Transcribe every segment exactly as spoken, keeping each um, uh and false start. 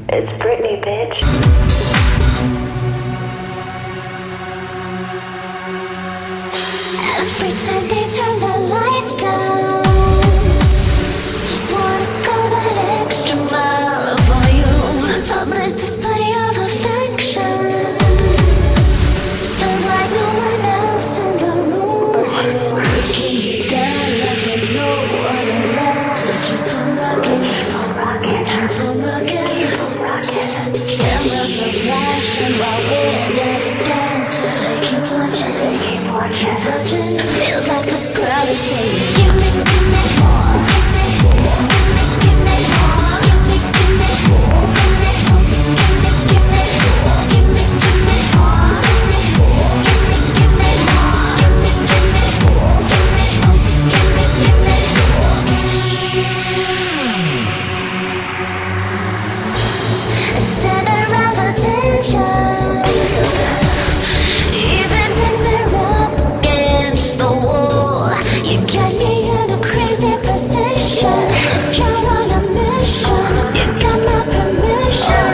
It's Britney, bitch. Every time they turn the lights down, just wanna go that extra mile for you. Public display of affection, feels like no one else in the room. We keep you down like there's no other love. We keep on rocking, we keep on rocking. Cameras are flashing while we're dancing. They keep watching, keep watching. Feels like the crowd is saying, give me, give me more, give me more, give me, give me more, give me, give me, give me, give me more, give me, give me more, give me, give me more, give me, give me, give me. Center of attention. Even when we're up against the wall, you get me in a crazy position. If you're on a mission, you got my permission.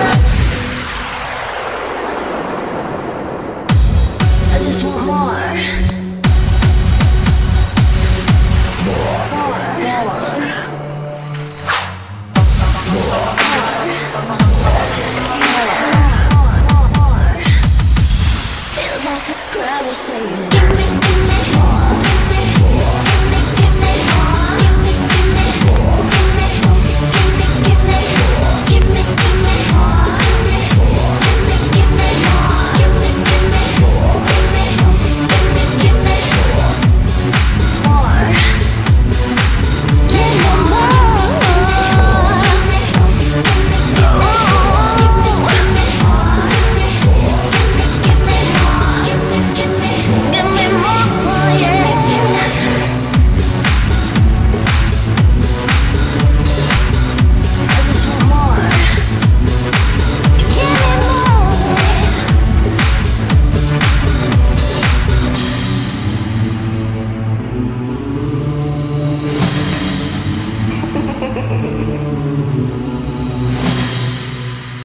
I just want more. More, more, more. Feels like the crowd is saying, give me